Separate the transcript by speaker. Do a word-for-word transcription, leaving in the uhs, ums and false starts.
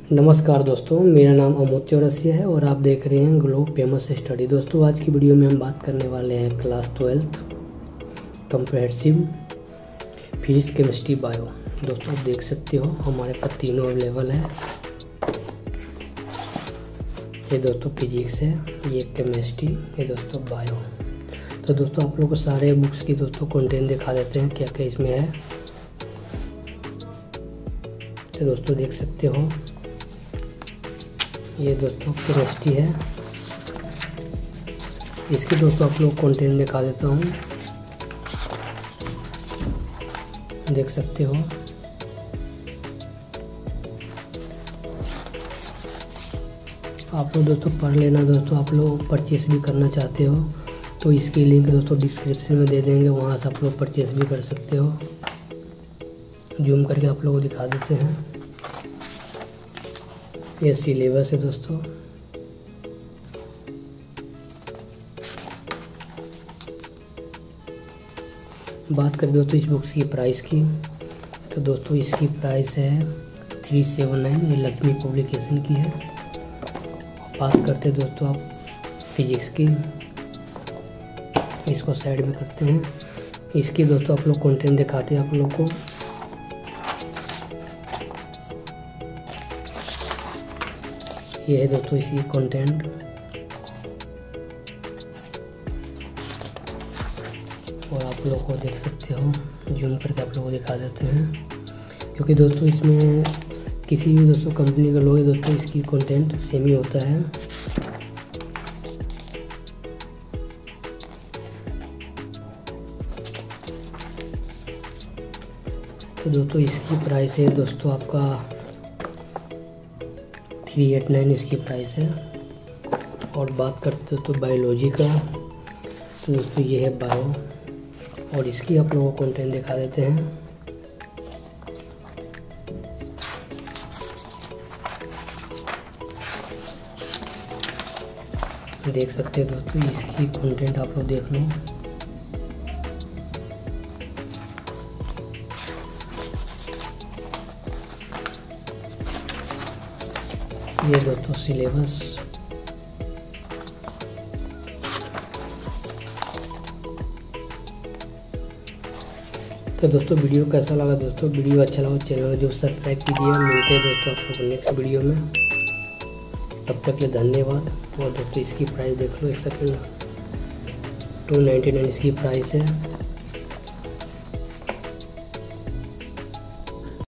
Speaker 1: नमस्कार दोस्तों, मेरा नाम अमोद चौरसिया है और आप देख रहे हैं ग्लोब फेमस स्टडी। दोस्तों आज की वीडियो में हम बात करने वाले हैं class twelfth comprehensive physics, chemistry, bio. दोस्तों आप देख सकते हो हमारे पास तीनों अवेलेबल है। ये दोस्तों फिजिक्स है, ये केमिस्ट्री, ये दोस्तों बायो। तो दोस्तों आप लोगों को सारे बुक्स की दोस्तों कंटेंट दिखा देते हैं क्या क्या इसमें है। तो दोस्तों देख सकते हो ये दोस्तों केमिस्ट्री है, इसके दोस्तों आप लोग कंटेंट दिखा देता हूँ। देख सकते हो आप लोग दोस्तों पढ़ लेना। दोस्तों आप लोग परचेस भी करना चाहते हो तो इसकी लिंक दोस्तों डिस्क्रिप्शन में दे देंगे, वहाँ से आप लोग परचेस भी कर सकते हो। जूम करके आप लोगों को दिखा देते हैं। ये सिलेबस है दोस्तों। बात करें दोस्तों इस बुक्स की प्राइस की, तो दोस्तों इसकी प्राइस है थ्री सेवन नाइन। ये लक्ष्मी पब्लिकेशन की है। बात करते हैं दोस्तों आप फिजिक्स की, इसको साइड में करते हैं। इसकी दोस्तों आप लोग कंटेंट दिखाते हैं आप लोग को। ये है दोस्तों इसकी कंटेंट। और आप लोगों को देख सकते हो, जूम करके आप लोगों को दिखा देते हैं, क्योंकि दोस्तों इसमें किसी भी दोस्तों कंपनी का लोगे दोस्तों इसकी कंटेंट सेम ही होता है। तो दोस्तों इसकी प्राइस है दोस्तों आपका थ्री एट नाइन इसकी प्राइस है। और बात करते हो तो बायोलॉजी का, तो दोस्तों ये है बायो, और इसकी आप लोगों को कंटेंट दिखा देते हैं। देख सकते हैं दोस्तों इसकी कंटेंट आप लोग देख लो। ये दोस्तों सिलेबस। तो दोस्तों वीडियो कैसा लगा दोस्तों? वीडियो अच्छा लगा चैनल जो सब्सक्राइब कीजिए। मिलते हैं दोस्तों आप लोगों को नेक्स्ट वीडियो में। तब तक के लिए धन्यवाद। और दोस्तों इसकी प्राइस देख लो एक सेकेंड, टू नाइन्टी नाइन इसकी प्राइस है।